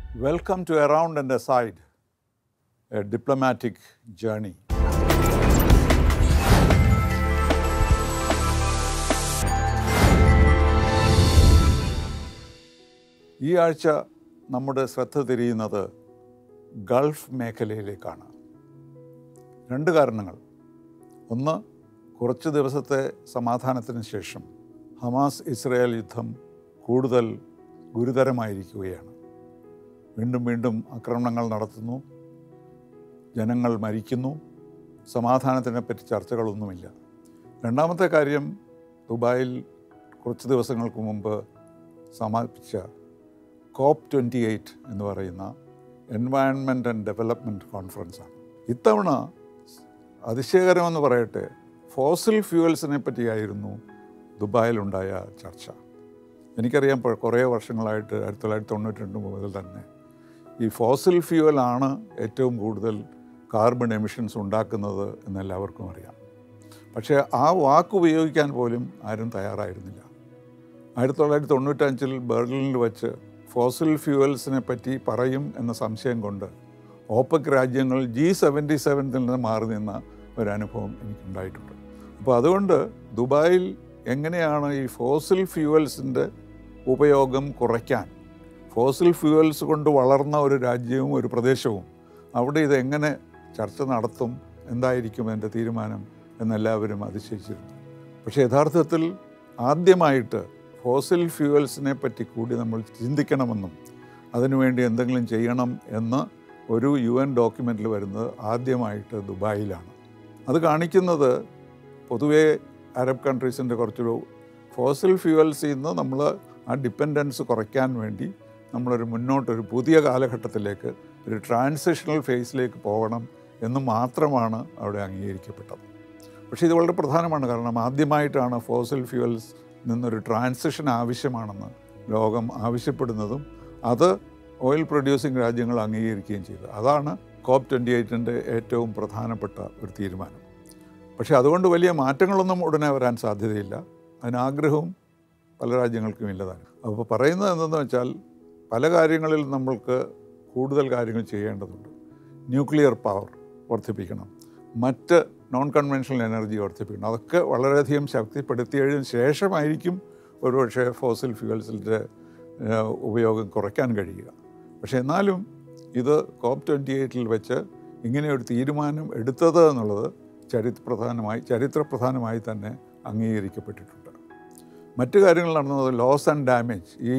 Welcome to Around and Aside, a diplomatic journey. ഈ ആഴ്ച നമ്മുടെ ശ്രദ്ധ തിരിയുന്നത് ഗൾഫ് മേഖലയിലേക്കാണ്. രണ്ട് കാരണങ്ങൾ. ഒന്ന്, കുറച്ച് ദിവസത്തെ സമാധാനത്തിന് ശേഷം ഹമാസ് ഇസ്രായേൽ യുദ്ധം കൂടുതൽ ഗുരുതരമായിരിക്കുകയാണ്. വീണ്ടും വീണ്ടും ആക്രമണങ്ങൾ നടത്തുന്നു, ജനങ്ങൾ മരിക്കുന്നു, സമാധാനത്തിനെപ്പറ്റി ചർച്ചകളൊന്നുമില്ല. രണ്ടാമത്തെ കാര്യം, ദുബായിൽ കുറച്ച് ദിവസങ്ങൾക്ക് മുമ്പ് സമാപിച്ച COP28 എന്ന് പറയുന്ന എൻവയൺമെൻറ്റ് ആൻഡ് ഡെവലപ്മെൻറ്റ് കോൺഫറൻസാണ്. ഇത്തവണ അതിശയകരമെന്ന് പറയട്ടെ, ഫോസിൽ ഫ്യൂവൽസിനെ പറ്റിയായിരുന്നു ദുബായിലുണ്ടായ ചർച്ച. എനിക്കറിയാം, കുറേ വർഷങ്ങളായിട്ട് 1992 മുതൽ തന്നെ ഈ ഫോസിൽ ഫ്യൂവലാണ് ഏറ്റവും കൂടുതൽ കാർബൺ എമിഷൻസ് ഉണ്ടാക്കുന്നത് എന്നെല്ലാവർക്കും അറിയാം. പക്ഷേ ആ വാക്ക് ഉപയോഗിക്കാൻ പോലും ആരും തയ്യാറായിരുന്നില്ല. 1995 ബെർലിനിൽ വച്ച് ഫോസിൽ ഫ്യൂവൽസിനെ പറ്റി പറയും എന്ന സംശയം കൊണ്ട് OPEC രാജ്യങ്ങൾ G77 നിന്ന് മാറി നിന്ന ഒരനുഭവം എനിക്കുണ്ടായിട്ടുണ്ട്. അപ്പോൾ അതുകൊണ്ട് ദുബായിൽ എങ്ങനെയാണ് ഈ ഫോസിൽ ഫ്യൂവൽസിൻ്റെ ഉപയോഗം കുറയ്ക്കാൻ, ഫോസിൽ ഫ്യൂവൽസ് കൊണ്ട് വളർന്ന ഒരു രാജ്യവും ഒരു പ്രദേശവും അവിടെ ഇതെങ്ങനെ ചർച്ച നടത്തും, എന്തായിരിക്കും എൻ്റെ തീരുമാനം എന്നെല്ലാവരും അതിശയിച്ചിരുന്നു. പക്ഷേ യഥാർത്ഥത്തിൽ ആദ്യമായിട്ട് ഫോസിൽ ഫ്യൂവൽസിനെ പറ്റി കൂടി നമ്മൾ ചിന്തിക്കണമെന്നും അതിനുവേണ്ടി എന്തെങ്കിലും ചെയ്യണം എന്ന് ഒരു UN ഡോക്യുമെൻറ്റിൽ വരുന്നത് ആദ്യമായിട്ട് ദുബായിലാണ്. അത് കാണിക്കുന്നത് പൊതുവേ അറബ് കൺട്രീസിൻ്റെ കുറച്ചൊരു ഫോസിൽ ഫ്യൂവൽസിൽ നിന്ന് നമ്മൾ ആ ഡിപ്പെൻഡൻസ് കുറയ്ക്കാൻ വേണ്ടി നമ്മളൊരു മുന്നോട്ടൊരു പുതിയ കാലഘട്ടത്തിലേക്ക്, ഒരു ട്രാൻസിഷണൽ ഫേസിലേക്ക് പോകണം എന്ന് മാത്രമാണ് അവിടെ അംഗീകരിക്കപ്പെട്ടത്. പക്ഷേ ഇത് വളരെ പ്രധാനമാണ്. കാരണം ആദ്യമായിട്ടാണ് ഫോസിൽ ഫ്യൂവൽസ് നിന്നൊരു ട്രാൻസിഷൻ ആവശ്യമാണെന്ന് ലോകം ആവശ്യപ്പെടുന്നതും അത് ഓയിൽ പ്രൊഡ്യൂസിങ് രാജ്യങ്ങൾ അംഗീകരിക്കുകയും ചെയ്തു. അതാണ് COP28 ഏറ്റവും പ്രധാനപ്പെട്ട ഒരു തീരുമാനം. പക്ഷേ അതുകൊണ്ട് വലിയ മാറ്റങ്ങളൊന്നും ഉടനെ വരാൻ സാധ്യതയില്ല. അതിനാഗ്രഹവും പല രാജ്യങ്ങൾക്കും ഇല്ലതാണ്. അപ്പോൾ പറയുന്നത് എന്തെന്ന് വെച്ചാൽ, പല കാര്യങ്ങളിൽ നമ്മൾക്ക് കൂടുതൽ കാര്യങ്ങൾ ചെയ്യേണ്ടതുണ്ട്. ന്യൂക്ലിയർ പവർ വർദ്ധിപ്പിക്കണം, മറ്റ് നോൺ കൺവെൻഷണൽ എനർജി വർദ്ധിപ്പിക്കണം. അതൊക്കെ വളരെയധികം ശക്തിപ്പെടുത്തിയതിന് ശേഷമായിരിക്കും ഒരുപക്ഷെ ഫോസിൽ ഫ്യൂവൽസിൻ്റെ ഉപയോഗം കുറയ്ക്കാൻ കഴിയുക. പക്ഷേ എന്നാലും ഇത് COP28 വെച്ച് ഇങ്ങനെയൊരു തീരുമാനം എടുത്തത് എന്നുള്ളത് ചരിത്രപ്രധാനമായി തന്നെ അംഗീകരിക്കപ്പെട്ടിട്ടുണ്ട്. മറ്റു കാര്യങ്ങൾ നടന്നത് ലോസ് ആൻഡ് ഡാമേജ്. ഈ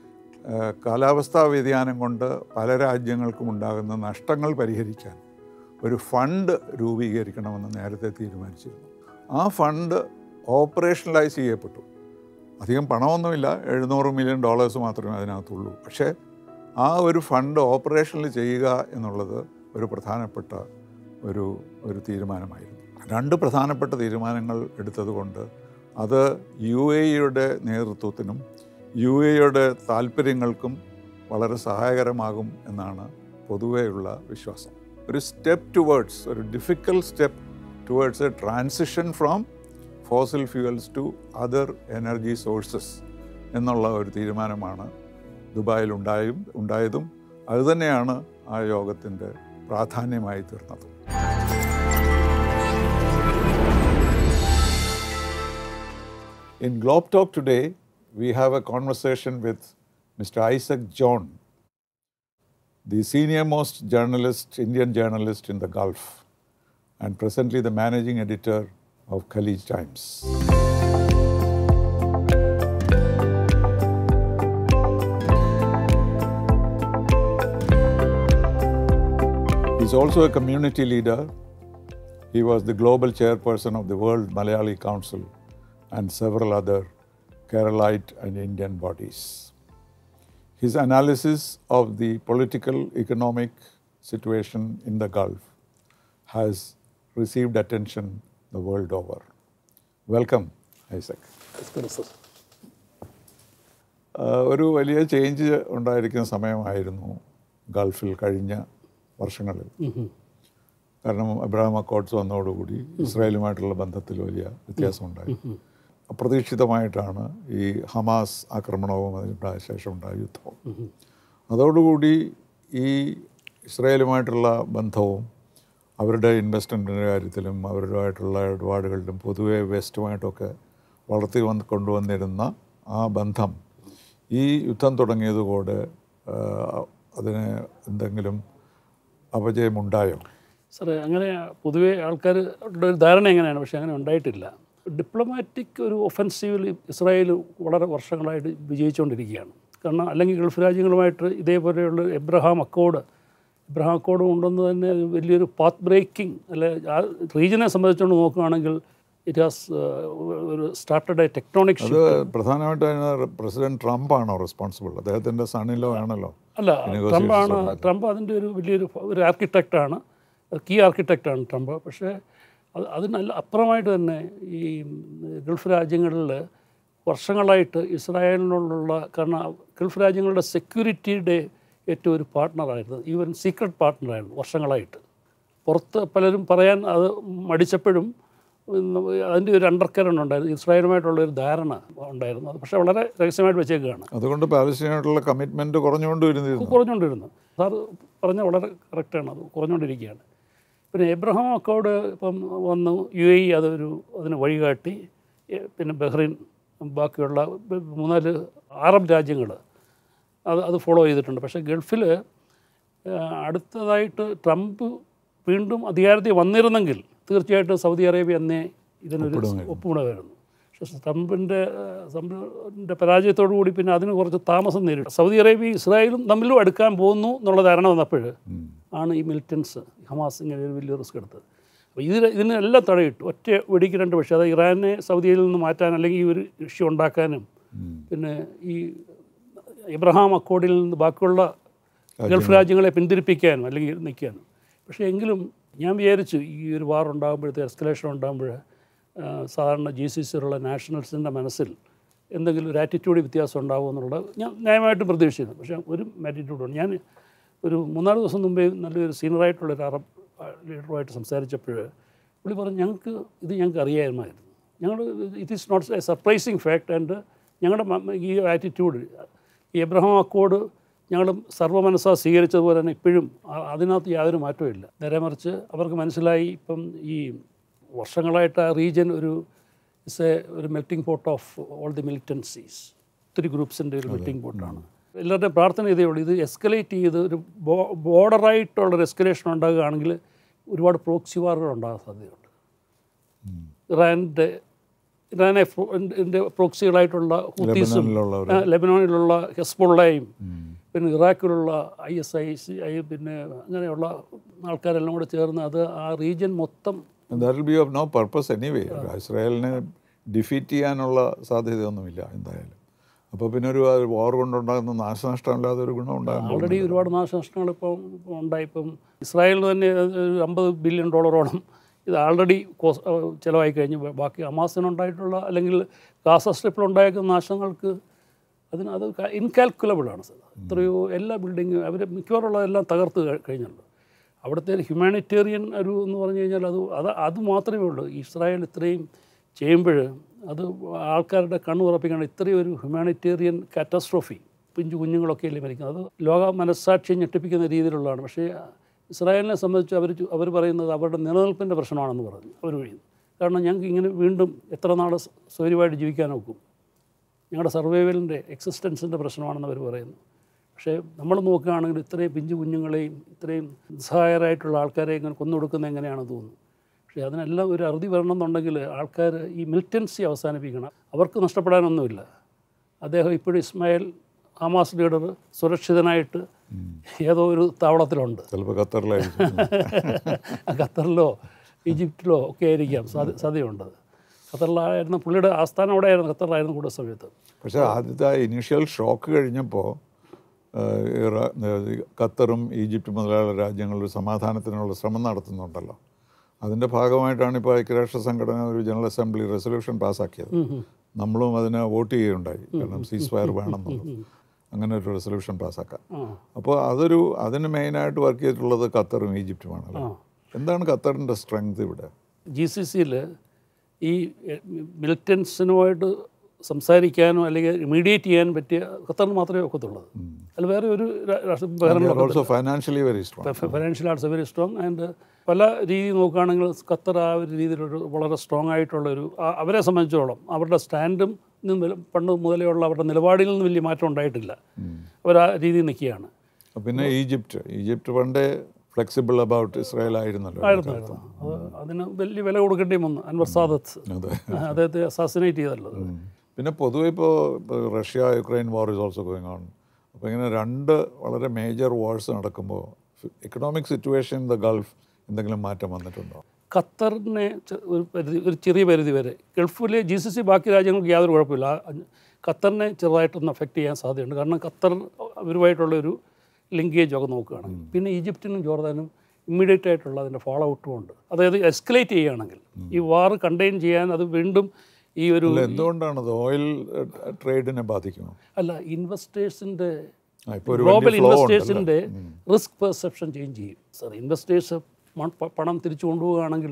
കാലാവസ്ഥാ വ്യതിയാനം കൊണ്ട് പല രാജ്യങ്ങൾക്കും ഉണ്ടാകുന്ന നഷ്ടങ്ങൾ പരിഹരിക്കാൻ ഒരു ഫണ്ട് രൂപീകരിക്കണമെന്ന് നേരത്തെ തീരുമാനിച്ചിരുന്നു. ആ ഫണ്ട് ഓപ്പറേഷണലൈസ് ചെയ്യപ്പെട്ടു. അധികം പണമൊന്നുമില്ല, $700 മില്യൺ മാത്രമേ അതിനകത്തുള്ളൂ. പക്ഷേ ആ ഒരു ഫണ്ട് ഓപ്പറേഷണൽ ചെയ്യുക എന്നുള്ളത് ഒരു പ്രധാനപ്പെട്ട ഒരു തീരുമാനമായിരുന്നു. രണ്ട് പ്രധാനപ്പെട്ട തീരുമാനങ്ങൾ എടുത്തതുകൊണ്ട് അത് UAE നേതൃത്വത്തിനും UAE താല്പര്യങ്ങൾക്കും വളരെ സഹായകരമാകും എന്നാണ് പൊതുവെയുള്ള വിശ്വാസം. ഒരു difficult step towards a transition from fossil fuels to other energy sources എന്നുള്ള ഒരു തീരുമാനമാണ് ദുബായിൽ ഉണ്ടായതും അതുതന്നെയാണ് ആ യോഗത്തിൻ്റെ പ്രാധാന്യമായി തീർന്നത്. In Globe Talk today, we have a conversation with Mr. Isaac John, the senior-most Indian journalist in the Gulf, and presently the managing editor of Khaleej Times. He's also a community leader. He was the global chairperson of the World Malayali Council and several other Keralite and Indian bodies. His analysis of the political, economic situation in the Gulf has received attention the world over. Welcome, Isaac. ഒരു വലിയ change ഉണ്ടായിരിക്കുന്ന സമയമായിരുന്നു ഗൾഫിൽ കഴിഞ്ഞ വർഷങ്ങളിൽ. കാരണം Abraham accords വന്നതോടുകൂടി ഇസ്രായേലുമായിട്ടുള്ള ബന്ധത്തിൽ വലിയ വ്യത്യാസമുണ്ടായി. അപ്രതീക്ഷിതമായിട്ടാണ് ഈ ഹമാസ് ആക്രമണവും അതിനുണ്ടായ ശേഷം ഉണ്ടായ യുദ്ധവും. അതോടുകൂടി ഈ ഇസ്രായേലുമായിട്ടുള്ള ബന്ധവും അവരുടെ ഇൻവെസ്റ്റ്മെൻറ്റിൻ്റെ കാര്യത്തിലും അവരുമായിട്ടുള്ള ഇടപാടുകളിലും പൊതുവെ വെസ്റ്റുമായിട്ടൊക്കെ കൊണ്ടുവന്നിരുന്ന ആ ബന്ധം ഈ യുദ്ധം തുടങ്ങിയതുകൊണ്ട് അതിന് എന്തെങ്കിലും അപജയമുണ്ടായോ? സാറേ, അങ്ങനെ പൊതുവേ ആൾക്കാരുടെ ഒരു ധാരണ എങ്ങനെയാണ്, പക്ഷേ അങ്ങനെ ഉണ്ടായിട്ടില്ല. ഡിപ്ലോമാറ്റിക് ഒരു ഒഫൻസീവിൽ ഇസ്രായേൽ വളരെ വർഷങ്ങളായിട്ട് വിജയിച്ചുകൊണ്ടിരിക്കുകയാണ്. കാരണം അല്ലെങ്കിൽ ഗൾഫ് രാജ്യങ്ങളുമായിട്ട് ഇതേപോലെയുള്ള എബ്രഹാം അക്കോർഡ് കൊണ്ടുവന്ന് തന്നെ വലിയൊരു പാത്ത് ബ്രേക്കിംഗ് അല്ലെ ആ റീജിയനെ സംബന്ധിച്ചുകൊണ്ട് നോക്കുകയാണെങ്കിൽ ഇറ്റ് ഹാസ് ഒരു സ്റ്റാർട്ടഡ് എ ടെക്ടോണിക് ഷിഫ്റ്റ്. അത് പ്രധാനമായിട്ട് പ്രസിഡന്റ് ട്രംപ് ആണോ റെസ്പോൺസിബിൾ? അദ്ദേഹത്തിൻ്റെ സണ്ണിലോ ആണല്ലോ. അല്ല, ട്രംപ് അതിൻ്റെ ഒരു വലിയൊരു ആർക്കിടെക്റ്റാണ്, കീ ആർക്കിടെക്റ്റാണ് ട്രംപ്. പക്ഷേ അതിനല്ല അപ്പുറമായിട്ട് തന്നെ ഈ ഗൾഫ് രാജ്യങ്ങളിൽ വർഷങ്ങളായിട്ട് ഇസ്രായേലിനോടുള്ള, കാരണം ഗൾഫ് രാജ്യങ്ങളുടെ സെക്യൂരിറ്റിയുടെ ഏറ്റവും ഒരു പാർട്ട്ണറായിരുന്നു, ഈവൻ സീക്രട്ട് പാർട്ട്ണറായിരുന്നു വർഷങ്ങളായിട്ട്. പുറത്ത് പലരും പറയാൻ അത് മടിച്ചപ്പോഴും അതിൻ്റെ ഒരു അണ്ടർ കറണ്ട് ഉണ്ടായിരുന്നു, ഇസ്രായേലുമായിട്ടുള്ളൊരു ധാരണ ഉണ്ടായിരുന്നു. അത് പക്ഷേ വളരെ രഹസ്യമായിട്ട് വെച്ചേക്കുകയാണ്. അതുകൊണ്ട് പാലസ്തീനായിട്ടുള്ള കമ്മിറ്റ്മെൻറ്റ് കുറഞ്ഞുകൊണ്ടിരുന്നു. സാറ് പറഞ്ഞ വളരെ കറക്റ്റാണ്, അത് കുറഞ്ഞുകൊണ്ടിരിക്കുകയാണ്. പിന്നെ എബ്രഹാം അക്കോർഡ് ഇപ്പം വന്നു, UAE അതിന് വഴികാട്ടി. പിന്നെ ബഹ്റൈൻ, ബാക്കിയുള്ള 3-4 അറബ് രാജ്യങ്ങൾ അത് ഫോളോ ചെയ്തിട്ടുണ്ട്. പക്ഷേ ഗൾഫിൽ അടുത്തതായിട്ട് ട്രംപ് വീണ്ടും അധികാരത്തിൽ വന്നിരുന്നെങ്കിൽ തീർച്ചയായിട്ടും സൗദി അറേബ്യ അന്നേ ഇതിനൊരു ഒപ്പുകൂടുമായിരുന്നു. പക്ഷേ ട്രംപിൻ്റെ പരാജയത്തോടു കൂടി പിന്നെ അതിന് കുറച്ച് താമസം നേരിടും. സൗദി അറേബ്യയും ഇസ്രായേലും തമ്മിലും അടുക്കാൻ പോകുന്നു എന്നുള്ള ധാരണ വന്നപ്പോൾ ആണ് ഈ മിലിറ്റൻസ് ഹമാസ് ഇങ്ങനെ ഒരു വലിയ റിസ്ക് എടുത്തത്. അപ്പോൾ ഇതിനെല്ലാം തടയിട്ടു, ഒറ്റ വെടിക്ക് 2 പക്ഷേ. അത് ഇറാനെ സൗദിയിൽ നിന്ന് മാറ്റാൻ അല്ലെങ്കിൽ ഈ ഒരു ഇഷ്യൂ ഉണ്ടാക്കാനും പിന്നെ ഈ എബ്രഹാം അക്കോർഡിൽ നിന്ന് ബാക്കിയുള്ള ഗൾഫ് രാജ്യങ്ങളെ പിന്തിരിപ്പിക്കാനും അല്ലെങ്കിൽ നിൽക്കാനും. പക്ഷേ എങ്കിലും ഞാൻ വിചാരിച്ചു ഈ ഒരു വാർ ഉണ്ടാകുമ്പോഴത്തെ എസ്കലേഷൻ ഉണ്ടാകുമ്പോൾ സാധാരണ GCCയിലുള്ള നാഷണൽസിൻ്റെ മനസ്സിൽ എന്തെങ്കിലും ഒരു ആറ്റിറ്റ്യൂഡ് വ്യത്യാസം ഉണ്ടാകും എന്നുള്ളത് ഞാൻ ന്യായമായിട്ടും പ്രതീക്ഷിച്ചിരുന്നു. പക്ഷേ ഒരു ആറ്റിറ്റ്യൂഡാണ്. ഞാൻ ഒരു 3-4 ദിവസം മുമ്പേ നല്ലൊരു സീനിയറായിട്ടുള്ളൊരു അറബ് ലീഡറുമായിട്ട് സംസാരിച്ചപ്പോൾ പുള്ളി പറഞ്ഞു, ഞങ്ങൾക്ക് അറിയാമായിരുന്നു, it is not a surprising fact. And ഞങ്ങളുടെ ഈ ആറ്റിറ്റ്യൂഡ് ഈ എബ്രഹാം അക്കോർഡ് ഞങ്ങൾ സർവ്വമനസ്സാ സ്വീകരിച്ചതുപോലെ തന്നെ ഇപ്പോഴും അതിനകത്ത് യാതൊരു മാറ്റവും ഇല്ല. നേരെ മറിച്ച് അവർക്ക് മനസ്സിലായി ഇപ്പം ഈ വർഷങ്ങളായിട്ട് ആ റീജിയൻ ഒരു melting pot of all the militancies, ഒത്തിരി ഗ്രൂപ്പ്സിൻ്റെ ഒരു മെൽറ്റിംഗ് പോട്ടാണ്. എല്ലാവരുടെയും പ്രാർത്ഥന ഇതേ ഉള്ളൂ, ഇത് എസ്കലേറ്റ് ചെയ്ത് ഒരു ബോർഡറായിട്ടുള്ളൊരു എസ്കലേഷൻ ഉണ്ടാകുകയാണെങ്കിൽ ഒരുപാട് പ്രോക്സി വാറുകൾ ഉണ്ടാകാൻ സാധ്യതയുണ്ട്. ഇറാനെ പ്രോക്സികളായിട്ടുള്ള ഹൂത്തീസും ലെബനോണിലുള്ള ഹെസ്ബുള്ളയും പിന്നെ ഇറാഖിലുള്ള ISIS പിന്നെ അങ്ങനെയുള്ള ആൾക്കാരെല്ലാം കൂടെ ചേർന്ന് അത് ആ റീജിയൻ മൊത്തം ഇസ്രായേലിനെ ഡിഫീറ്റ് ചെയ്യാനുള്ള സാധ്യതയൊന്നുമില്ല എന്തായാലും. അപ്പോൾ പിന്നെ ഒരു വാർ കൊണ്ടുണ്ടാകുന്ന നാശനഷ്ടമില്ലാതെ ഒരു ഗുണം ഉണ്ടാകും. ഓൾറെഡി ഒരുപാട് നാശനഷ്ടങ്ങൾ ഇപ്പം ഉണ്ടായി. ഇപ്പം ഇസ്രായേലിന് തന്നെ $50 ബില്യൺ ഇത് ആൾറെഡി ചിലവായി കഴിഞ്ഞു. ബാക്കി ഹമാസിനുണ്ടായിട്ടുള്ള അല്ലെങ്കിൽ ഗാസ സ്ട്രിപ്പിലുണ്ടായിരിക്കുന്ന നാശങ്ങൾക്ക് അത് ഇൻകാൽക്കുലബിളാണ് സാർ. എത്രയോ എല്ലാ ബിൽഡിങ്ങും അവർ മിക്കവാറുള്ളതെല്ലാം തകർത്ത് കഴിഞ്ഞുള്ളൂ. അവിടുത്തെ ഹ്യൂമാനിറ്റേറിയൻ എന്ന് പറഞ്ഞു കഴിഞ്ഞാൽ അത് മാത്രമേ ഉള്ളൂ. ഇസ്രായേൽ ഇത്രയും ചെയ്യുമ്പോൾ അത് ആൾക്കാരുടെ കണ്ണു തുറപ്പിക്കണം. ഇത്രയും ഒരു ഹ്യൂമാനിറ്റേറിയൻ കാറ്റസ്ട്രോഫി, പിഞ്ചു കുഞ്ഞുങ്ങളൊക്കെ അല്ലേ മരിക്കുന്നത്, അത് ലോക മനസ്സാക്ഷിയെ ഞെട്ടിപ്പിക്കുന്ന രീതിയിലുള്ളതാണ്. പക്ഷേ ഇസ്രായേലിനെ സംബന്ധിച്ച് അവർ പറയുന്നത് അവരുടെ നിലനിൽപ്പിൻ്റെ പ്രശ്നമാണെന്ന് പറഞ്ഞു അവർ വഴി. കാരണം ഞങ്ങൾക്ക് ഇങ്ങനെ വീണ്ടും എത്ര നാൾ സ്വൈര്യമായിട്ട് ജീവിക്കാൻ നോക്കും, ഞങ്ങളുടെ സർവൈവലിൻ്റെ എക്സിസ്റ്റൻസിൻ്റെ പ്രശ്നമാണെന്ന് അവർ പറയുന്നു. പക്ഷേ നമ്മൾ നോക്കുകയാണെങ്കിൽ ഇത്രയും പിഞ്ചു കുഞ്ഞുങ്ങളെയും ഇത്രയും നിസ്സഹായരായിട്ടുള്ള ആൾക്കാരെയും ഇങ്ങനെ കൊന്നൊടുക്കുന്നത് എങ്ങനെയാണെന്ന് തോന്നുന്നു. പക്ഷേ അതിനെല്ലാം ഒരു അറുതി വരണമെന്നുണ്ടെങ്കിൽ ആൾക്കാർ ഈ മിലിറ്റൻസി അവസാനിപ്പിക്കണം. അവർക്ക് നഷ്ടപ്പെടാനൊന്നുമില്ല. അദ്ദേഹം ഇപ്പോഴും ഇസ്മായിൽ ഹമാസ് ലീഡർ സുരക്ഷിതനായിട്ട് ഏതോ ഒരു താവളത്തിലുണ്ട്, ചിലപ്പോൾ ഖത്തറിലോ ഈജിപ്തിലോ ഒക്കെ ആയിരിക്കാം സാധ്യതയുണ്ട്. ഖത്തറിലായിരുന്നു പുള്ളിയുടെ ആസ്ഥാനം, അവിടെ ആയിരുന്നു, ഖത്തറിലായിരുന്നു കൂടുതൽ സമയത്ത്. പക്ഷേ ആദ്യത്തെ ഇനീഷ്യൽ ഷോക്ക് കഴിഞ്ഞപ്പോൾ ഖത്തറും ഈജിപ്റ്റ് മുതലായ രാജ്യങ്ങളിൽ സമാധാനത്തിനുള്ള ശ്രമം നടത്തുന്നുണ്ടല്ലോ. അതിൻ്റെ ഭാഗമായിട്ടാണ് ഇപ്പോൾ ഐക്യരാഷ്ട്ര സംഘടന ഒരു ജനറൽ അസംബ്ലി റെസൊല്യൂഷൻ പാസ്സാക്കിയത്. നമ്മളും അതിനെ വോട്ട് ചെയ്യുകയുണ്ടായി, കാരണം സീസ് ഫയർ വേണമെന്നുള്ളത്. അങ്ങനെ ഒരു റെസൊല്യൂഷൻ പാസ്സാക്കാം. അപ്പോൾ അതിന് മെയിനായിട്ട് വർക്ക് ചെയ്തിട്ടുള്ളത് ഖത്തറും ഈജിപ്റ്റുമാണല്ലോ. എന്താണ് ഖത്തറിൻ്റെ സ്ട്രെങ്ത് ഇവിടെ? GCCയിൽ ഈ മിലിറ്റൻസിനുമായിട്ട് സംസാരിക്കാനോ അല്ലെങ്കിൽ മീഡിയേറ്റ് ചെയ്യാൻ പറ്റിയ ഖത്തറിന് മാത്രമേ ഒക്കത്തുള്ളൂ. അല്ല വേറെ ഒരു financially very strong. Financial arts very strong. And പല രീതി നോക്കുകയാണെങ്കിൽ ഖത്തർ ആ ഒരു രീതിയിലൊരു വളരെ സ്ട്രോങ് ആയിട്ടുള്ളൊരു അവരെ സംബന്ധിച്ചോളം അവരുടെ സ്റ്റാൻഡും പണ്ട് മുതലേ ഉള്ള അവരുടെ നിലപാടിൽ നിന്ന് വലിയ മാറ്റം ഉണ്ടായിട്ടില്ല. അവർ ആ രീതിയിൽ നിൽക്കുകയാണ്. പിന്നെ ഈജിപ്റ്റ് പണ്ടേ ഫ്ലെക്സിബിൾ അബൌട്ട് ഇസ്രായേൽ ആയിരുന്നല്ലോ. അത് അതിന് വലിയ വില കൊടുക്കേണ്ടി വന്നു. അൻവർ സാദത്ത് അദ്ദേഹത്തെ അസാസിനേറ്റ് ചെയ്തല്ലോ. പിന്നെ പൊതുവെ ഇപ്പോൾ Russia Ukraine war is also going on. അപ്പോൾ ഇങ്ങനെ രണ്ട് വളരെ മേജർ വാർസ് നടക്കുമ്പോൾ economic situation in the Gulf എന്തെങ്കിലും മാറ്റം വന്നിട്ടുണ്ടോ? ഖത്തറിനെ ഒരു ചെറിയ പരിധി വരെ ഗൾഫിലെ GCC ബാക്കി രാജ്യങ്ങൾക്ക് യാതൊരു കുഴപ്പമില്ല. ഖത്തറിനെ ചെറുതായിട്ടൊന്ന് അഫക്റ്റ് ചെയ്യാൻ സാധ്യതയുണ്ട്. കാരണം ഖത്തർ അവരുമായിട്ടുള്ളൊരു ലിങ്കേജ് ഒക്കെ നോക്കുകയാണ്. പിന്നെ ഈജിപ്തിനും ജോർദാനും ഇമ്മീഡിയറ്റ് ആയിട്ടുള്ള അതിൻ്റെ ഫോളോ ഔട്ടും ഉണ്ട്. അതായത് എസ്കലേറ്റ് ചെയ്യുകയാണെങ്കിൽ ഈ വാർ കണ്ടെയ്ൻ ചെയ്യാൻ അത് വീണ്ടും ഈ ഒരു എന്തുകൊണ്ടാണ് ഓയിൽ ട്രേഡിനെ ബാധിക്കുമോ? അല്ല, ഇൻവെസ്റ്റേഴ്സിൻ്റെ ഗ്ലോബൽ ഇൻവെസ്റ്റേഴ്സിൻ്റെ റിസ്ക് പെർസെപ്ഷൻ ചേഞ്ച് ചെയ്യും സാർ. ഇൻവെസ്റ്റേഴ്സ് പണം തിരിച്ചു കൊണ്ടുപോവുകയാണെങ്കിൽ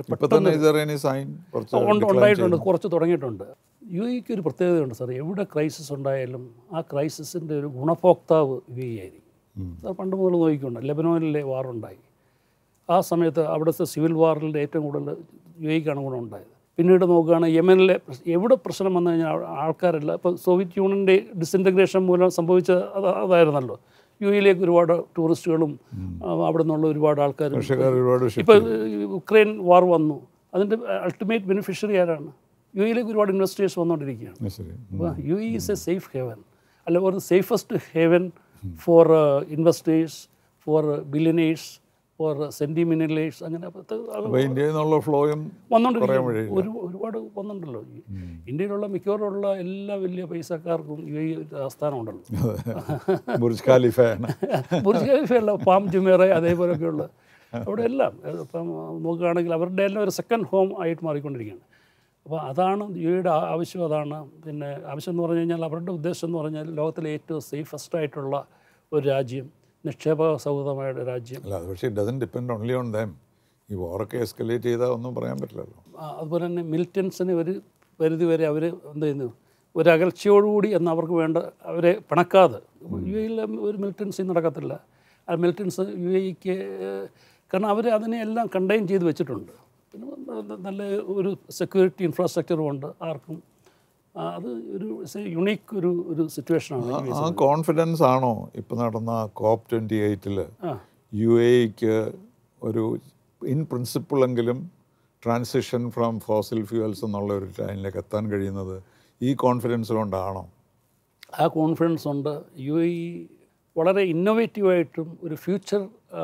ഉണ്ടായിട്ടുണ്ട്, കുറച്ച് തുടങ്ങിയിട്ടുണ്ട്. UAE ഒരു പ്രത്യേകതയുണ്ട് സാർ. എവിടെ ക്രൈസിസ് ഉണ്ടായാലും ആ ക്രൈസിസിൻ്റെ ഒരു ഗുണഭോക്താവ് UAE ആയിരിക്കും സാർ. പണ്ട് മുതൽ നോക്കിക്കൊണ്ട് ലെബനോനിലെ വാറുണ്ടായി. ആ സമയത്ത് അവിടുത്തെ സിവിൽ വാറിൻ്റെ ഏറ്റവും കൂടുതൽ UAEക്കാണ് ഗുണമുണ്ടായത്. പിന്നീട് നോക്കുകയാണ് യമനിലെ എവിടെ പ്രശ്നം വന്നു കഴിഞ്ഞാൽ ആൾക്കാരല്ല. ഇപ്പോൾ സോവിയറ്റ് യൂണിയൻ്റെ ഡിസിൻറ്റഗ്രേഷൻ മൂലം സംഭവിച്ച അതായിരുന്നല്ലോ. UAE ഒരുപാട് ടൂറിസ്റ്റുകളും അവിടെ നിന്നുള്ള ഒരുപാട് ആൾക്കാരും. ഇപ്പോൾ യുക്രൈൻ വാർ വന്നു, അതിൻ്റെ അൾട്ടിമേറ്റ് ബെനിഫിഷ്യറി ആരാണ്? UAE ഒരുപാട് ഇൻവെസ്റ്റേഴ്സ് വന്നുകൊണ്ടിരിക്കുകയാണ്. അപ്പോൾ UAE is a safe haven, അല്ല ഒരു safest haven for investors, for billionaires, for centimillionaires. അങ്ങനെ ഇന്ത്യയിൽ നിന്നുള്ള ഫ്ലോയും വന്നുകൊണ്ടിരിക്കും. ഒരുപാട് വന്നിട്ടുണ്ടല്ലോ. ഇന്ത്യയിലുള്ള മിക്കവാറുള്ള എല്ലാ വലിയ പൈസക്കാർക്കും UAE ആസ്ഥാനം ഉണ്ടല്ലോ. ബുർജ് ഖലീഫ അല്ല, പാം ജുമേറ അതേപോലെയൊക്കെയുള്ള അവിടെ എല്ലാം ഇപ്പം നോക്കുകയാണെങ്കിൽ അവരുടെ എല്ലാം ഒരു സെക്കൻഡ് ഹോം ആയിട്ട് മാറിക്കൊണ്ടിരിക്കുകയാണ്. അപ്പോൾ അതാണ് UAEയുടെ ആവശ്യം. അതാണ് പിന്നെ ആവശ്യം എന്ന് പറഞ്ഞു കഴിഞ്ഞാൽ അവരുടെ ഉദ്ദേശം എന്ന് പറഞ്ഞാൽ ലോകത്തിലെ ഏറ്റവും സേഫസ്റ്റ് ആയിട്ടുള്ള ഒരു രാജ്യം, നിക്ഷേപ സൗഹൃദമായ രാജ്യം. അല്ല, പക്ഷേ it doesn't depend only on them. ഈ വാറൊക്കെ എസ്കലേറ്റ് ചെയ്താൽ ഒന്നും പറയാൻ പറ്റില്ലല്ലോ. അതുപോലെ തന്നെ മിലിറ്റൻസിന് ഒരു പരിധി വരെ അവർ എന്ത് ചെയ്യുന്നു, ഒരു അകൽച്ചയോടുകൂടി എന്ന് അവർക്ക് വേണ്ട അവരെ പിണക്കാതെ. UAEയിൽ ഒരു മിലിറ്റൻസി നടക്കത്തില്ല. ആ മിലിറ്റൻസ് UAEക്ക് കാരണം അവർ അതിനെല്ലാം കണ്ടെയ്ൻ ചെയ്ത് വെച്ചിട്ടുണ്ട്. പിന്നെ നല്ല ഒരു സെക്യൂരിറ്റി ഇൻഫ്രാസ്ട്രക്ചറും ഉണ്ട് ആർക്കും. അത് ഒരു യുണീക്ക് ഒരു സിറ്റുവേഷനാണ്. ആ കോൺഫിഡൻസ് ആണോ ഇപ്പോൾ നടന്ന COP28 UAEക്ക് ഒരു ഇൻ പ്രിൻസിപ്പിളെങ്കിലും ട്രാൻസിഷൻ ഫ്രം ഫോസിൽ ഫ്യൂവൽസ് എന്നുള്ള ഒരു ലൈനിലേക്ക് എത്താൻ കഴിയുന്നത് ഈ കോൺഫിഡൻസ് കൊണ്ടാണോ? ആ കോൺഫിഡൻസ് ഉണ്ട്. UAE വളരെ ഇന്നോവേറ്റീവായിട്ടും ഒരു future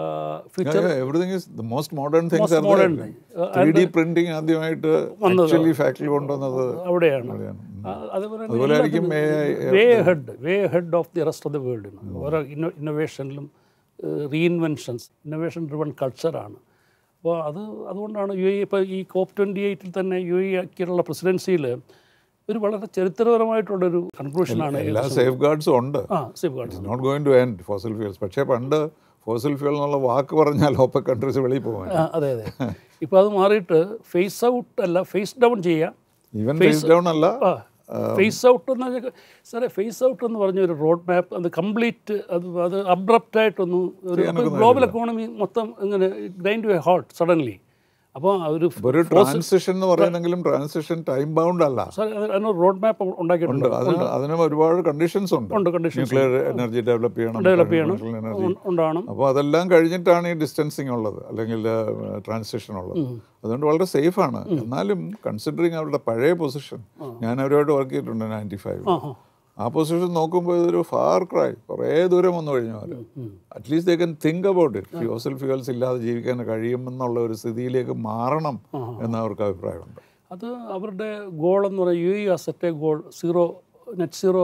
everything is the most modern things are there. 3D printing ആദ്യമായിട്ട് ആക്ച്വലി ഫാക്ടറി കൊണ്ടുവന്നത് അവിടെയാണ്. അതുപോലെ way head of the rest of the world. ഓരോ ഇന്നോവേഷനിലും റീഇൻവെൻഷൻസ്, ഇന്നോവേഷൻ ഡ്രിവൺ കൾച്ചറാണ്. അപ്പോൾ അതുകൊണ്ടാണ് UAE ഇപ്പോൾ ഈ COP28 തന്നെ UAEക്കുള്ള പ്രസിഡൻസിയിൽ ഒരു വളരെ ചരിത്രപരമായിട്ടുള്ളൊരു കൺക്ലൂഷനാണ്. എല്ലാ സേഫ് ഗാർഡ്സും ഉണ്ട്. Not going to end fossil fuels. പക്ഷേ പണ്ട് ഫോസിൽ ഫ്യൂൽ എന്നുള്ള വാക്ക് പറഞ്ഞാൽ OPEC കൺട്രീസ് വെളിയിൽ പോകാൻ. അതെ. ഇപ്പോൾ അത് മാറിയിട്ട് ഫേസ് ഔട്ട് അല്ല, ഫേസ് ഡൗൺ ചെയ്യാം. ഈവൻ ഫേസ് ഡൗൺ അല്ല, ഫേസ് ഔട്ട് എന്ന് സാറേ, ഫേസ് ഔട്ട് എന്ന് പറഞ്ഞ ഒരു റോഡ് മാപ്പ് അത് കംപ്ലീറ്റ് അത് അബ്രപ്റ്റായിട്ടൊന്നും ഒരു ഗ്ലോബൽ എക്കോണമി മൊത്തം ഇങ്ങനെ grind to a halt suddenly. അപ്പോൾ ഒരു ട്രാൻസിഷൻ എന്ന് പറയുന്നെങ്കിലും ട്രാൻസിഷൻ ടൈം ബൗണ്ട് അല്ല. അതിന് റോഡ് മാപ്പ് ഉണ്ടാക്കിയിട്ടുണ്ട്. അതിന് ഒരുപാട് കണ്ടീഷൻസ് ഉണ്ട്. ന്യൂക്ലിയർ എനർജി ഡെവലപ്പ് ചെയ്യണം, ഉണ്ടാവണം. അപ്പോൾ അതെല്ലാം കഴിഞ്ഞിട്ടാണ് ഈ ഡിസ്റ്റൻസിങ് ഉള്ളത്, അല്ലെങ്കിൽ ട്രാൻസിഷൻ ഉള്ളത്. അതുകൊണ്ട് വളരെ സേഫാണ്. എന്നാലും കൺസിഡറിങ് അവരുടെ പഴയ പൊസിഷൻ, ഞാൻ അവരുമായിട്ട് വർക്ക് ചെയ്തിട്ടുണ്ട് 95. ആ പൊസിഷൻ നോക്കുമ്പോൾ ഇതൊരു ഫാർ ക്രൈ, കുറേ ദൂരം വന്നു കഴിഞ്ഞാൽ at least they can think about it. Fossil fuels ഇല്ലാതെ ജീവിക്കാൻ കഴിയുമെന്നുള്ള ഒരു സ്ഥിതിയിലേക്ക് മാറണം എന്ന് അവർക്ക് അഭിപ്രായമുണ്ട്. അത് അവരുടെ ഗോൾ എന്ന് പറയുന്നത് UAE set goal net zero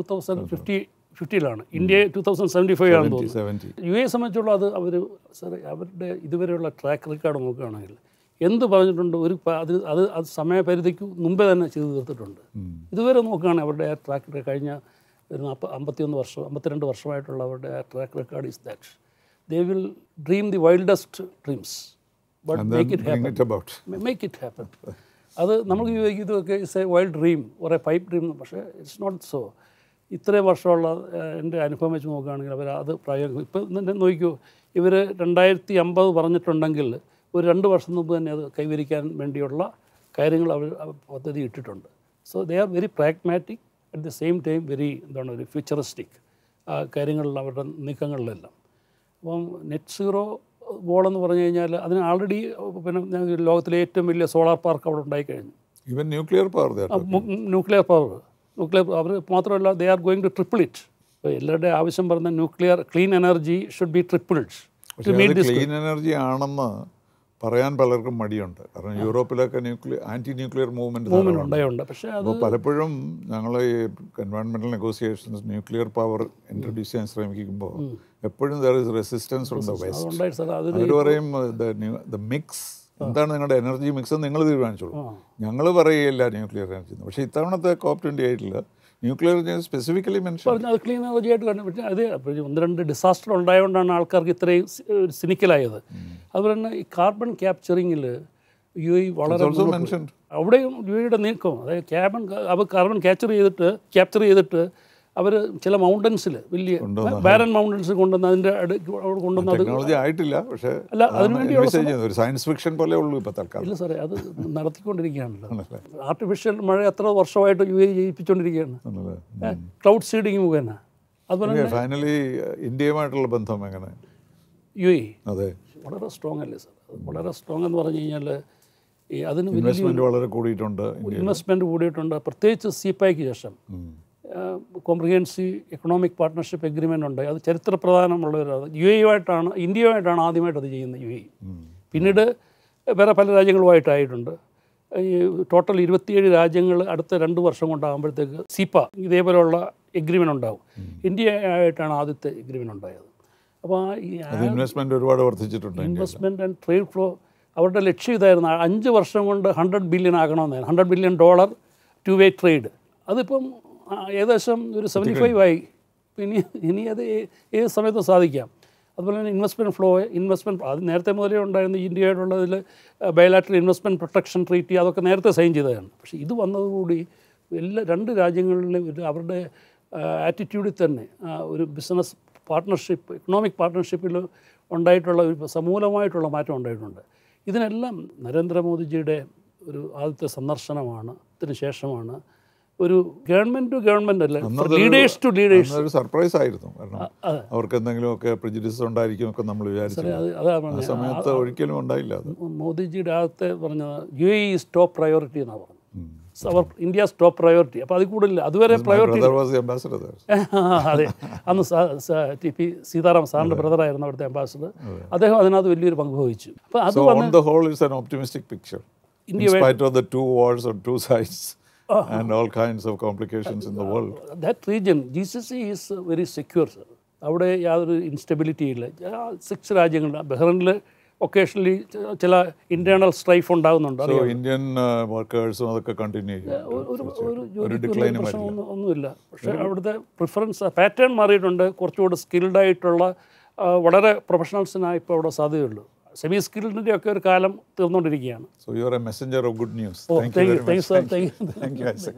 2050 India 2075 ആണെന്ന് തോന്നുന്നു. UAE സംബന്ധിച്ചുള്ള അത് അവരുടെ ഇതുവരെയുള്ള ട്രാക്ക് റെക്കോർഡ് നോക്കുകയാണെങ്കിൽ എന്ത് പറഞ്ഞിട്ടുണ്ട് അത് സമയപരിധിക്ക് മുമ്പേ തന്നെ ചെയ്തു തീർത്തിട്ടുണ്ട്. ഇതുവരെ നോക്കുകയാണെങ്കിൽ അവരുടെ ആ ട്രാക്ക് കഴിഞ്ഞ ഒരു 52 വർഷമായിട്ടുള്ള അവരുടെ ആ track record is that they will dream the wildest dreams but make it happen. അത് നമുക്ക് ഇതൊക്കെ it's a wild dream or a pipe dream, പക്ഷേ ഇറ്റ്സ് നോട്ട് സോ. ഇത്രയും വർഷമുള്ള എൻ്റെ അനുഭവം വെച്ച് നോക്കുകയാണെങ്കിൽ അവർ അത് ഇപ്പം നോക്കിക്കോ, ഇവർ 2050 പറഞ്ഞിട്ടുണ്ടെങ്കിൽ ഒരു 2 വർഷം മുമ്പ് തന്നെ അത് കൈവരിക്കാൻ വേണ്ടിയുള്ള കാര്യങ്ങൾ അവർ പദ്ധതി ഇട്ടിട്ടുണ്ട്. So they are very pragmatic, at the same time very ഒരു ഫ്യൂച്ചറിസ്റ്റിക് കാര്യങ്ങളിൽ അവരുടെ നീക്കങ്ങളിലെല്ലാം. അപ്പം നെറ്റ് സീറോ ഗോളെന്ന് പറഞ്ഞു കഴിഞ്ഞാൽ അതിന് ആൾറെഡി പിന്നെ ലോകത്തിലെ ഏറ്റവും വലിയ സോളാർ പാർക്ക് അവിടെ ഉണ്ടായിക്കഴിഞ്ഞു. ഈവൻ ന്യൂക്ലിയർ പവർ അവർ മാത്രമല്ല, they are going to triple it. ഇപ്പോൾ എല്ലാവരുടെ ആവശ്യം പറഞ്ഞ nuclear clean energy should be tripled. Clean energy ആണെന്ന് പറയാൻ പലർക്കും മടിയുണ്ട്. കാരണം യൂറോപ്പിലൊക്കെ ആൻറ്റി ന്യൂക്ലിയർ മൂവ്മെൻറ്റ് ഉണ്ടായുണ്ട്. പക്ഷേ അപ്പോൾ പലപ്പോഴും ഞങ്ങൾ ഈ environmental negotiations nuclear power introduce ചെയ്യാൻ ശ്രമിക്കുമ്പോൾ എപ്പോഴും there is resistance from the west. അവർ പറയും ദ മിക്സ് എന്താണ് നിങ്ങളുടെ എനർജി മിക്സ് എന്ന് നിങ്ങൾ തീരുമാനിച്ചോളൂ, ഞങ്ങൾ പറയുകയില്ല ന്യൂക്ലിയർ എനർജി. പക്ഷേ ഇത്തവണത്തെ COP28 nuclear energy specifically mention അത് ക്ലീൻ എനർജി ആയിട്ട് കണ്ടു. പക്ഷേ അത് 1-2 ഡിസാസ്റ്റർ ഉണ്ടായതുകൊണ്ടാണ് ആൾക്കാർക്ക് ഇത്രയും സിനിക്കലായത്. അതുപോലെ തന്നെ ഈ കാർബൺ ക്യാപ്ചറിങ്ങിൽ UAE വളരെ അവിടെയും UAEയുടെ നീക്കം, അതായത് കാർബൺ ക്യാപ്ചർ ചെയ്തിട്ട് അവർ ചില മൗണ്ടൻസിൽ വലിയ ബാരൻ മൗണ്ടൻസ് കൊണ്ടുവന്ന് അതിൻ്റെ കൊണ്ടുവന്ന് ടെക്നോളജി ആയിട്ടില്ല. പക്ഷേ അല്ല, അതിനുവേണ്ടിയുള്ള ഒരു സയൻസ് ഫിക്ഷൻ പോലെ ഉള്ളൂ ഇപ്പോൾ തൽക്കാലം. ഇല്ല സാറേ, അത് നടത്തിക്കൊണ്ടിരിക്കുകയാണല്ലോ. ആർട്ടിഫിഷ്യൽ മഴ എത്ര വർഷമായിട്ട് UAE ജയിപ്പിച്ചുകൊണ്ടിരിക്കുകയാണ് ക്ലൗഡ് സീഡിങ് മുഖേന. അതുപോലെ ഫൈനലി ഇന്ത്യയുമായിട്ടുള്ള ബന്ധം എങ്ങനെ? UAE അതെ വളരെ സ്ട്രോങ് അല്ലേ സാർ? വളരെ സ്ട്രോങ് എന്ന് പറഞ്ഞു കഴിഞ്ഞാൽ അതിന് ഇൻവെസ്റ്റ്മെൻറ്റ് വളരെ കൂടിയിട്ടുണ്ട്. പ്രത്യേകിച്ച് CPAയ്ക്ക് ശേഷം കോംപ്രിഹെൻസീവ് എക്കണോമിക് പാർട്ട്ണർഷിപ്പ് എഗ്രിമെൻ്റ് ഉണ്ടായി. അത് ചരിത്രപ്രധാനമുള്ളവരാണ്. ഇന്ത്യയുമായിട്ടാണ് ആദ്യമായിട്ട് അത് ചെയ്യുന്നത് UAE. പിന്നീട് വേറെ പല രാജ്യങ്ങളുമായിട്ടായിട്ടുണ്ട്. ഈ ടോട്ടൽ 27 രാജ്യങ്ങൾ അടുത്ത 2 വർഷം കൊണ്ടാകുമ്പോഴത്തേക്ക് CPA ഇതേപോലെയുള്ള എഗ്രിമെൻ്റ് ഉണ്ടാവും. ഇന്ത്യയായിട്ടാണ് ആദ്യത്തെ എഗ്രിമെൻ്റ് ഉണ്ടായത്. അപ്പോൾ ഈ ഇൻവെസ്റ്റ്മെൻറ്റ് ഒരുപാട് വർദ്ധിച്ചിട്ടുണ്ട്. ഇൻവെസ്റ്റ്മെൻറ്റ് ആൻഡ് ട്രേഡ് ഫ്ലോ അവരുടെ ലക്ഷ്യം ഇതായിരുന്നു, 5 വർഷം കൊണ്ട് $100 ബില്യൺ ആകണമെന്നായിരുന്നു. $100 billion two-way trade. അതിപ്പം ഏകദേശം ഒരു 75 ആയി. ഇനി അത് ഏത് സമയത്തും സാധിക്കാം. അതുപോലെ തന്നെ ഇൻവെസ്റ്റ്മെൻറ്റ് അത് നേരത്തെ മുതലേ ഉണ്ടായിരുന്നു. ഇന്ത്യയായിട്ടുള്ളതിൽ ബയലാറ്ററൽ ഇൻവെസ്റ്റ്മെൻറ്റ് പ്രൊട്ടക്ഷൻ ട്രീറ്റി അതൊക്കെ നേരത്തെ സൈൻ ചെയ്തതാണ്. പക്ഷേ ഇത് വന്നതുകൂടി 2 രാജ്യങ്ങളിലും അവരുടെ ആറ്റിറ്റ്യൂഡിൽ തന്നെ ഒരു ബിസിനസ് പാർട്ട്ണർഷിപ്പ്, എക്കണോമിക് പാർട്ട്ണർഷിപ്പിൽ ഉണ്ടായിട്ടുള്ള ഒരു സമൂലമായിട്ടുള്ള മാറ്റം ഉണ്ടായിട്ടുണ്ട്. ഇതിനെല്ലാം നരേന്ദ്രമോദിജിയുടെ ഒരു ആദ്യത്തെ സന്ദർശനമാണ്. ഇതിന് ശേഷമാണ് ഒരു ഗവൺമെൻറ് ടു ഗവൺമെൻറ് അല്ല, ലീഡേഴ്സ് ടു ലീഡേഴ്സ്. ഒരു സർപ്രൈസ് ആയിരുന്നു. കാരണം അവർക്ക് എന്തെങ്കിലുമൊക്കെ പ്രിജുഡിസ് ഉണ്ടായിരിക്കും ഒക്കെ നമ്മൾ വിചാരിച്ചു. ആ സമയത്ത് ഒരിക്കലും ഉണ്ടായില്ല. അത് മോദിജിയുടെ ആദ്യത്തെ പറഞ്ഞത് UAE ഈസ് ടോപ്പ് പ്രയോറിറ്റി എന്നാണ് പറഞ്ഞത്. India's top priority. അപ്പോൾ അതിൽ കൂടുതലില്ല. അതുവരെ പ്രയോറിറ്റി. അതെ, അന്ന് TP സീതാറാം സാറിൻ്റെ ബ്രദറായിരുന്നു അവിടുത്തെ അംബാസഡർ. അദ്ദേഹം അതിനകത്ത് വലിയൊരു പങ്ക് വഹിച്ചു. അപ്പോൾ അത് and all kinds of complications in the world. That region, GCC is very secure, sir. അവിടെ യാതൊരു ഇൻസ്റ്റെബിലിറ്റി ഇല്ല. 6 രാജ്യങ്ങളുണ്ട്. ബഹ്റൈനിൽ ഒക്കേഷണലി ചില ഇന്റേണൽ സ്ട്രൈഫ് ഉണ്ടാകുന്നുണ്ട്. ഇന്ത്യൻ വർക്കേഴ്സും അതൊക്കെ കണ്ടിന്യൂ ഒന്നുമില്ല. പക്ഷേ അവിടുത്തെ പ്രിഫറൻസ് പാറ്റേൺ മാറിയിട്ടുണ്ട്. കുറച്ചുകൂടി സ്കിൽഡ് ആയിട്ടുള്ള വളരെ പ്രൊഫഷണൽസിനായി ഇപ്പോൾ അവിടെ സാധ്യതയുള്ളൂ. സെമി സ്കിൽഡിൻ്റെ ഒക്കെ ഒരു കാലം തീർന്നുകൊണ്ടിരിക്കുകയാണ്. So you are a messenger of good news. Thank you very much. Thank you, Isaac.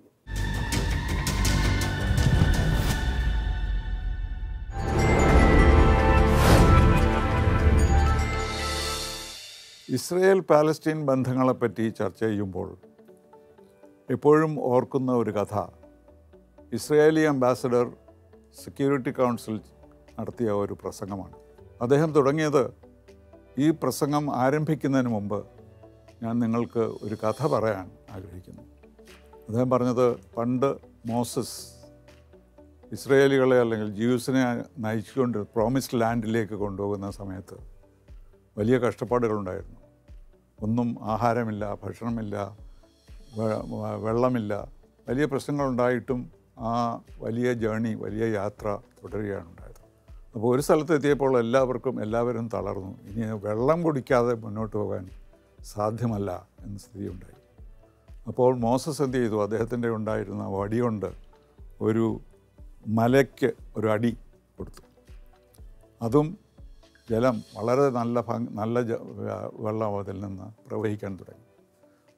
Israel Palestine ബന്ധങ്ങളെപ്പറ്റി ചർച്ച ചെയ്യുമ്പോൾ എപ്പോഴും ഓർക്കുന്ന ഒരു കഥ ഇസ്രയേലി അംബാസഡർ സെക്യൂരിറ്റി കൗൺസിൽ നടത്തിയ ഒരു പ്രസംഗമാണ്. അദ്ദേഹം തുടങ്ങിയത്, ഈ പ്രസംഗം ആരംഭിക്കുന്നതിന് മുമ്പ് ഞാൻ നിങ്ങൾക്ക് ഒരു കഥ പറയാൻ ആഗ്രഹിക്കുന്നു. അദ്ദേഹം പറഞ്ഞത്, പണ്ട് മോസസ് ഇസ്രയേലികളെ അല്ലെങ്കിൽ ജ്യൂസിനെ നയിച്ചുകൊണ്ട് പ്രോമിസ്ഡ് ലാൻഡിലേക്ക് കൊണ്ടുപോകുന്ന സമയത്ത് വലിയ കഷ്ടപ്പാടുകളുണ്ടായിരുന്നു. ഒന്നും ആഹാരമില്ല, ഭക്ഷണമില്ല, വെള്ളമില്ല, വലിയ പ്രശ്നങ്ങളുണ്ടായിട്ടും ആ വലിയ ജേണി, വലിയ യാത്ര തുടരുകയാണ് ഉണ്ടായത്. അപ്പോൾ ഒരു സ്ഥലത്തെത്തിയപ്പോൾ എല്ലാവരും തളർന്നു. ഇനി വെള്ളം കുടിക്കാതെ മുന്നോട്ട് പോകാൻ സാധ്യമല്ല എന്ന സ്ഥിതിയുണ്ടായി. അപ്പോൾ മോസസ് എന്ത് ചെയ്തു? അദ്ദേഹത്തിൻ്റെ ഉണ്ടായിരുന്ന വടികൊണ്ട് ഒരു മലയ്ക്ക് ഒരു അടി കൊടുത്തു. അതും ജലം വളരെ നല്ല വെള്ളം അതിൽ നിന്ന് പ്രവഹിക്കാൻ തുടങ്ങി.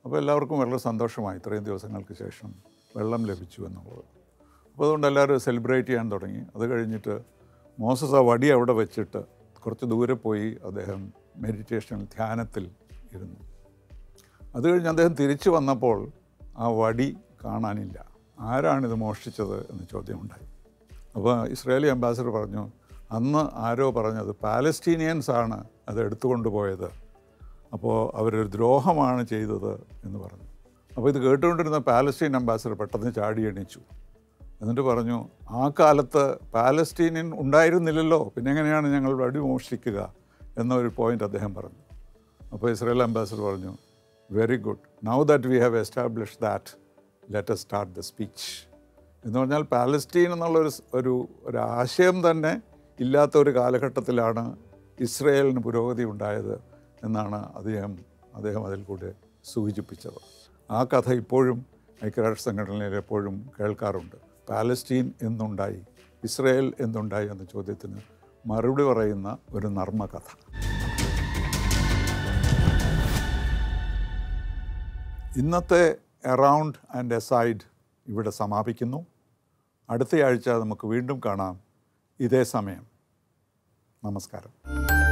അപ്പോൾ എല്ലാവർക്കും വളരെ സന്തോഷമായി ഇത്രയും ദിവസങ്ങൾക്ക് ശേഷം വെള്ളം ലഭിച്ചു എന്നുള്ളത്. അപ്പോൾ അതുകൊണ്ട് എല്ലാവരും സെലിബ്രേറ്റ് ചെയ്യാൻ തുടങ്ങി. അത് കഴിഞ്ഞിട്ട് മോസസ് ആ വടി അവിടെ വെച്ചിട്ട് കുറച്ച് ദൂരെ പോയി അദ്ദേഹം മെഡിറ്റേഷനിൽ ധ്യാനത്തിൽ ഇരുന്നു. അത് കഴിഞ്ഞ് അദ്ദേഹം തിരിച്ചു വന്നപ്പോൾ ആ വടി കാണാനില്ല. ആരാണിത് മോഷ്ടിച്ചത് എന്ന് ചോദ്യമുണ്ടായി. അപ്പോൾ ഇസ്രായേലി അംബാസഡർ പറഞ്ഞു, അന്ന് ആരോ പറഞ്ഞത് പാലസ്റ്റീനിയൻസ് ആണ് അത് എടുത്തുകൊണ്ട് പോയത്, അപ്പോൾ അവരൊരു ദ്രോഹമാണ് ചെയ്തത് എന്ന് പറഞ്ഞു. അപ്പോൾ ഇത് കേട്ടുകൊണ്ടിരുന്ന പാലസ്റ്റീൻ അംബാസഡർ പെട്ടെന്ന് ചാടി എണീച്ചു. എന്നിട്ട് പറഞ്ഞു, ആ കാലത്ത് പാലസ്റ്റീനിയൻ ഉണ്ടായിരുന്നില്ലല്ലോ, പിന്നെ എങ്ങനെയാണ് ഞങ്ങൾ വടി മോഷ്ടിക്കുക എന്നൊരു പോയിൻ്റ് അദ്ദേഹം പറഞ്ഞു. അപ്പോൾ ഇസ്രായേൽ അംബാസഡർ പറഞ്ഞു, very good, now that we have establish that let us start the speech. എന്ന് പറഞ്ഞാൽ പാലസ്റ്റീൻ എന്നുള്ളൊരു ഒരു ആശയം തന്നെ ഇല്ലാത്ത ഒരു കാലഘട്ടത്തിലാണ് ഇസ്രയേലിന് പുരോഗതി ഉണ്ടായത് എന്നാണ് അദ്ദേഹം അതിൽ കൂടെ സൂചിപ്പിച്ചത്. ആ കഥ ഇപ്പോഴും ഐക്യരാഷ്ട്ര സംഘടനയിൽ എപ്പോഴും കേൾക്കാറുണ്ട്. പാലസ്റ്റീൻ എന്നുണ്ടായി, ഇസ്രയേൽ എന്നുണ്ടായി എന്ന ചോദ്യത്തിന് മറുപടി പറയുന്ന ഒരു നർമ്മകഥ. ഇന്നത്തെ എറൗണ്ട് ആൻഡ് എസൈഡ് ഇവിടെ സമാപിക്കുന്നു. അടുത്തയാഴ്ച നമുക്ക് വീണ്ടും കാണാം, ഇതേ സമയം. നമസ്കാരം.